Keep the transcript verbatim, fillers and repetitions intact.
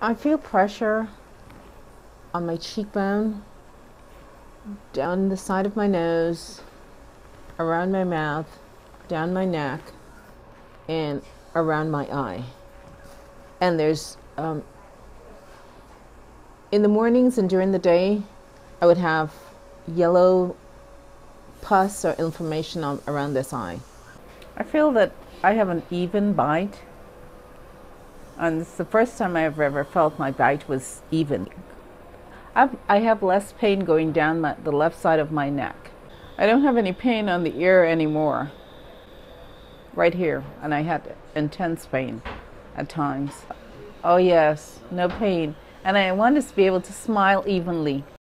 I feel pressure on my cheekbone, down the side of my nose, around my mouth, down my neck, and around my eye. And there's, um, in the mornings and during the day, I would have yellow pus or inflammation on, around this eye. I feel that I have an even bite. And it's the first time I've ever felt my bite was even. I've, I have less pain going down my, the left side of my neck. I don't have any pain on the ear anymore, right here, and I had intense pain at times. Oh yes, no pain. And I want to be able to smile evenly.